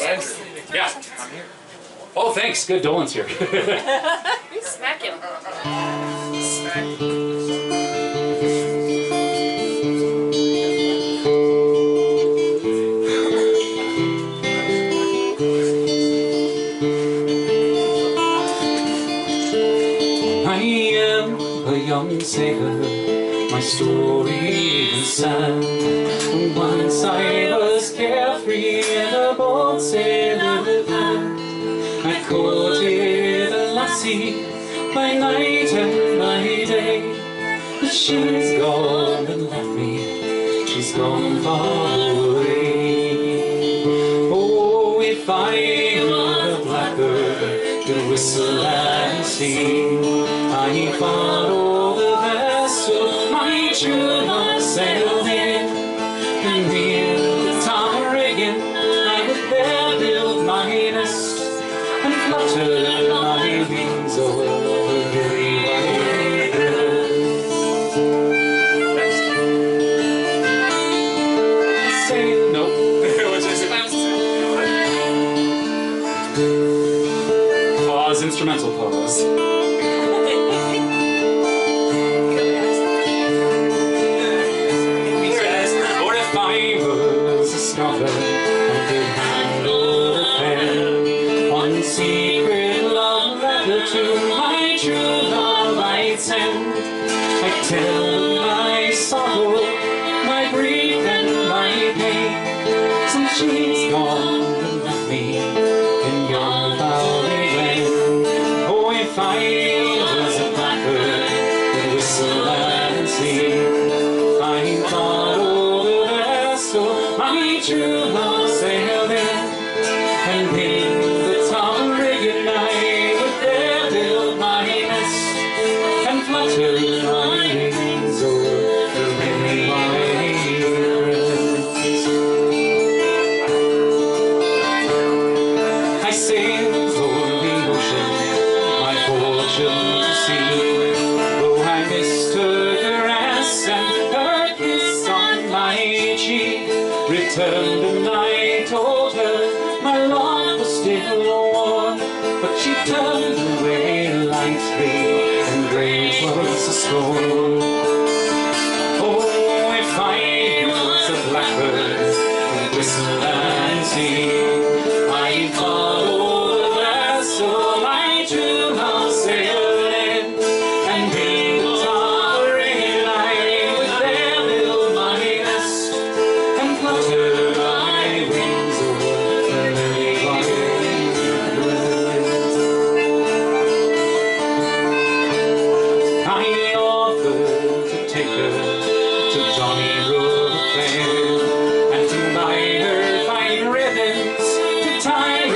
Yeah. I'm here. Oh, thanks. Good. Dolan's here. Smack him. Smack. I am a young sailor, my story is sad. Once I was carefree in a bold sailor land. I courted a lassie by night and by day, but she's gone and left me, she's gone far away. Oh, if I were a blackbird to whistle and sing, I follow the vessel my true love sailed in, and near the tower rigging I would there build my nest and flutter my wings over the very wide earth. Say no. Pause, instrumental pause. To my true love I'd send, I'd tell my sorrow, my grief and my pain, since she's gone and left me in yon valley glen. Oh, if I was a blackbird that whistle and sing, I'd follow the vessel my true love sailed in, and in the tower rigging flutter my wings over the very wide earth. I sailed over the ocean, my fortune to see, though I missed her caress and her kiss on my cheek. Returned and I told her my love was still warm, but she turned away lightly, great was the scorn. Oh, if I was a blackbird and whistle and sing, I'd follow the vessel my true love sailed in, and in the towering I would there build my nest and flutter my wings over the very wide earth. I offered to take her to Johnny Road Fair, and to buy her fine ribbons to tie